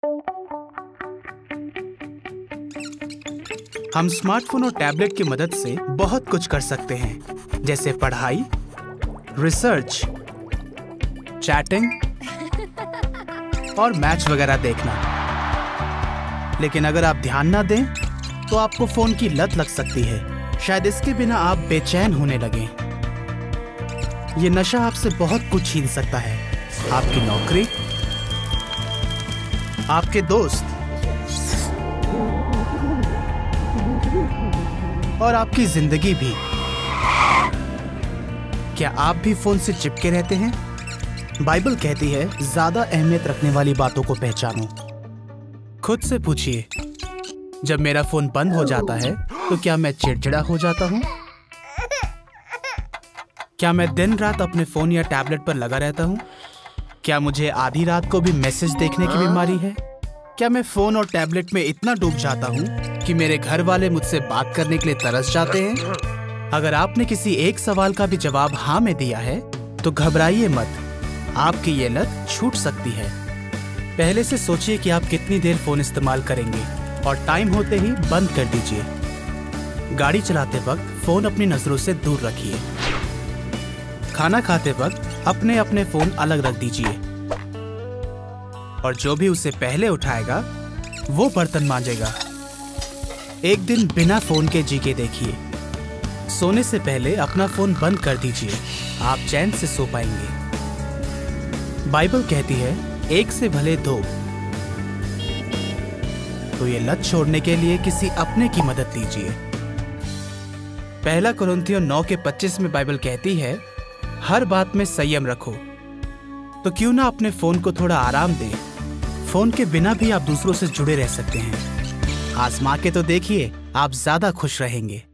हम स्मार्टफोन और टैबलेट की मदद से बहुत कुछ कर सकते हैं, जैसे पढ़ाई, रिसर्च, चैटिंग और मैच वगैरह देखना। लेकिन अगर आप ध्यान ना दें तो आपको फोन की लत लग सकती है। शायद इसके बिना आप बेचैन होने लगें। ये नशा आपसे बहुत कुछ छीन सकता है, आपकी नौकरी, आपके दोस्त और आपकी जिंदगी भी। क्या आप भी फोन से चिपके रहते हैं? बाइबल कहती है, ज्यादा अहमियत रखने वाली बातों को पहचानो। खुद से पूछिए, जब मेरा फोन बंद हो जाता है तो क्या मैं चिड़चिड़ा हो जाता हूँ? क्या मैं दिन रात अपने फोन या टैबलेट पर लगा रहता हूँ? क्या मुझे आधी रात को भी मैसेज देखने की बीमारी है? क्या मैं फोन और टैबलेट में इतना डूब जाता हूँ कि मेरे घर वाले मुझसे बात करने के लिए तरस जाते हैं? अगर आपने किसी एक सवाल का भी जवाब हाँ में दिया है तो घबराइए मत, आपकी ये लत छूट सकती है। पहले से सोचिए कि आप कितनी देर फोन इस्तेमाल करेंगे और टाइम होते ही बंद कर दीजिए। गाड़ी चलाते वक्त फोन अपनी नजरों से दूर रखिए। खाना खाते वक्त अपने अपने फोन अलग रख दीजिए। और जो भी उसे पहले उठाएगा वो बर्तन मांजेगा। एक दिन बिना फोन के जी के देखिए। सोने से पहले अपना फोन बंद कर दीजिए, आप चैन से सो पाएंगे। बाइबल कहती है, एक से भले दो। तो ये लत छोड़ने के लिए किसी अपने की मदद लीजिए। पहला कुरिन्थियों 9:25 में बाइबल कहती है, हर बात में संयम रखो। तो क्यों ना अपने फोन को थोड़ा आराम दें। फोन के बिना भी आप दूसरों से जुड़े रह सकते हैं। आजमा के तो देखिए, आप ज्यादा खुश रहेंगे।